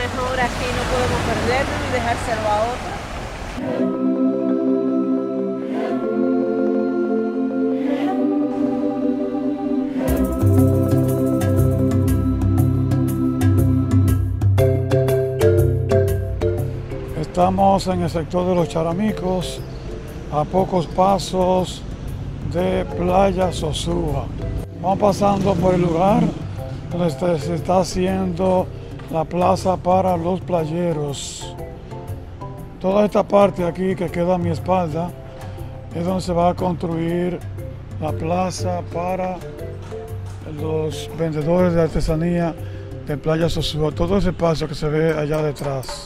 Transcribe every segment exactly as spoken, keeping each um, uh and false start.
mejor aquí, no podemos perderlo ni dejárselo a otro. Estamos en el sector de los Charamicos, a pocos pasos de Playa Sosúa. Vamos pasando por el lugar donde se está haciendo la plaza para los playeros. Toda esta parte aquí que queda a mi espalda es donde se va a construir la plaza para los vendedores de artesanía de Playa Sosúa. Todo ese espacio que se ve allá detrás.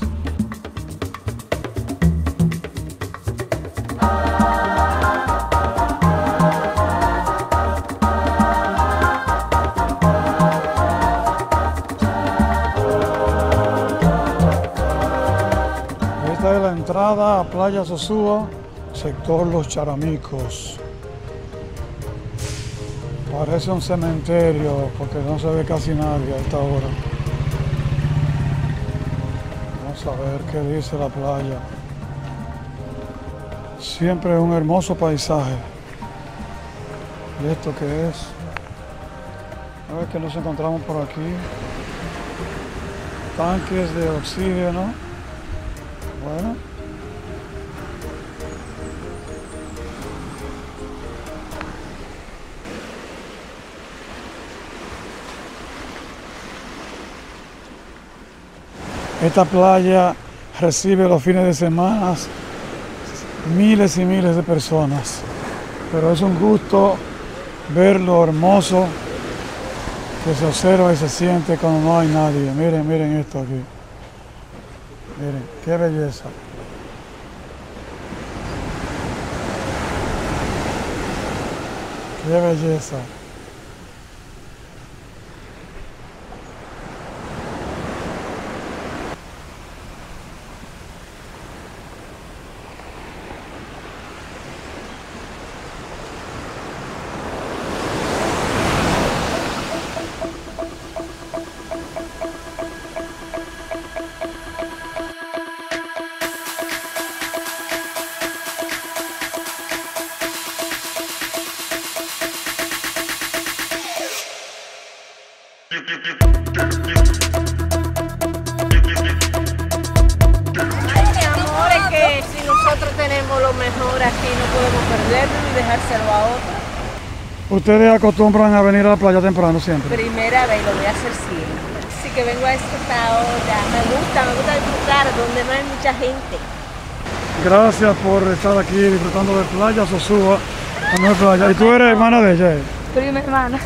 Esta es la entrada a Playa Sosúa, sector Los Charamicos. Parece un cementerio porque no se ve casi nadie a esta hora. Vamos a ver qué dice la playa. Siempre un hermoso paisaje. ¿Y esto qué es? A ver qué nos encontramos por aquí. Tanques de oxígeno. Bueno. Esta playa recibe los fines de semana miles y miles de personas, pero es un gusto ver lo hermoso que se observa y se siente cuando no hay nadie. Miren, miren esto aquí. Miren, qué belleza. Qué belleza. Ay, mi amor, es que si nosotros tenemos lo mejor aquí, no podemos perderlo ni dejárselo a otro. ¿Ustedes acostumbran a venir a la playa temprano siempre? Primera vez, lo voy a hacer siempre. Así que vengo a esta hora. Me gusta, me gusta disfrutar donde no hay mucha gente. Gracias por estar aquí disfrutando de Playa Sosúa. No es playa. ¿Y tú eres hermana de ella? Prima hermana.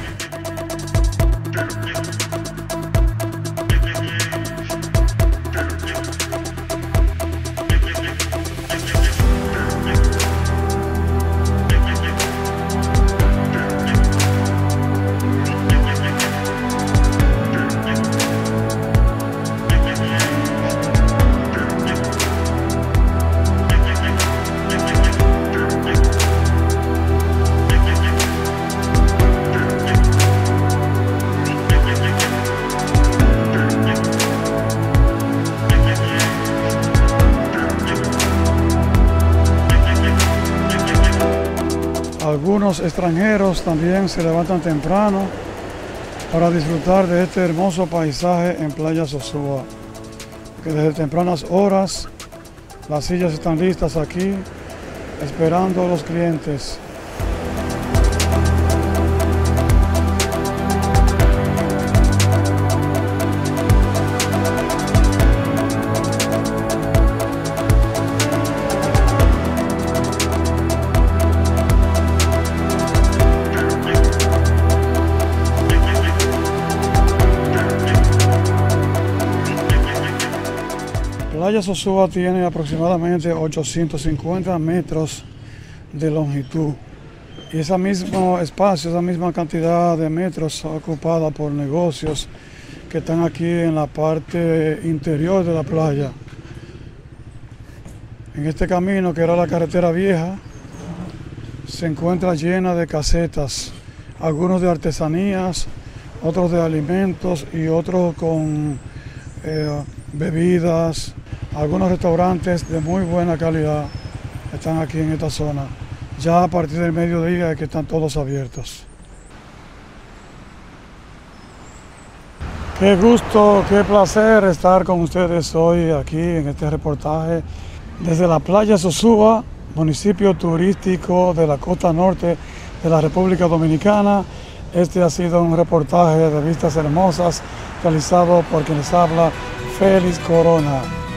Algunos extranjeros también se levantan temprano para disfrutar de este hermoso paisaje en Playa Sosúa. Que desde tempranas horas las sillas están listas aquí esperando a los clientes. Playa Sosúa tiene aproximadamente ochocientos cincuenta metros de longitud y ese mismo espacio, esa misma cantidad de metros ocupada por negocios que están aquí en la parte interior de la playa. En este camino, que era la carretera vieja, se encuentra llena de casetas, algunos de artesanías, otros de alimentos y otros con eh, bebidas, algunos restaurantes de muy buena calidad están aquí en esta zona. Ya a partir del mediodía es que están todos abiertos. Qué gusto, qué placer estar con ustedes hoy aquí en este reportaje desde la playa Sosúa, municipio turístico de la costa norte de la República Dominicana. Este ha sido un reportaje de Vistas Hermosas realizado por quien les habla, Félix Corona.